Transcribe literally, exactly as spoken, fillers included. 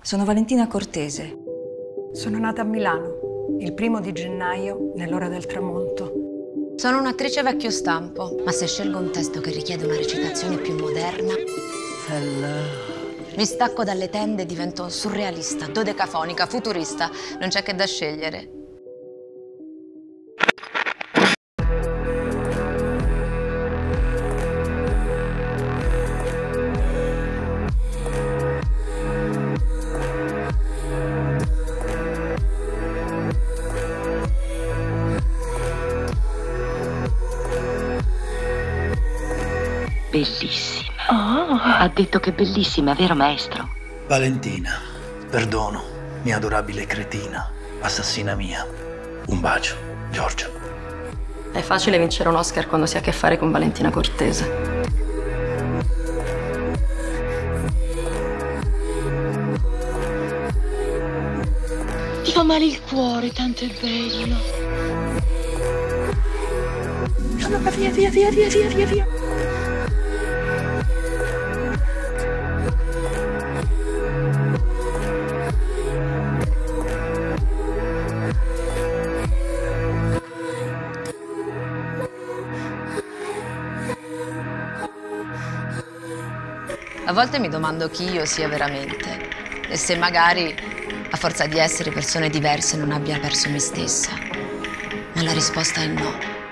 Sono Valentina Cortese. Sono nata a Milano, il primo di gennaio, nell'ora del tramonto. Sono un'attrice vecchio stampo, ma se scelgo un testo che richiede una recitazione più moderna, Hello. mi stacco dalle tende e divento surrealista, dodecafonica, futurista. Non c'è che da scegliere. Bellissima. Oh. Ha detto che è bellissima, vero maestro? Valentina, perdono, mia adorabile cretina, assassina mia. Un bacio, Giorgio. È facile vincere un Oscar quando si ha a che fare con Valentina Cortese. Ti fa male il cuore, tanto è bello. Via, via, via, via, via, via, via. A volte mi domando chi io sia veramente e se magari, a forza di essere persone diverse, non abbia perso me stessa. Ma la risposta è no.